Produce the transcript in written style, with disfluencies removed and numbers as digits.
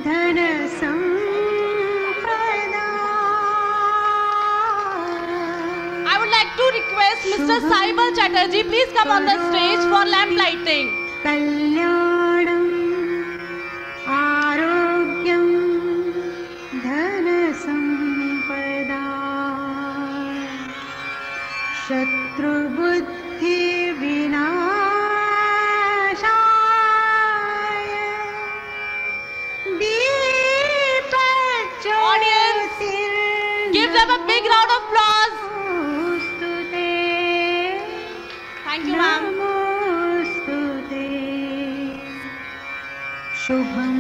धन संपदा. I would like to request Mr. Saibal Chatterjee, please come on the stage for lamp lighting. कल्याणं आरोग्यं धन संपदा. शत्रुबुद्धि विनाशाय Audience, give them a big round of applause. Thank you, ma'am. शुभं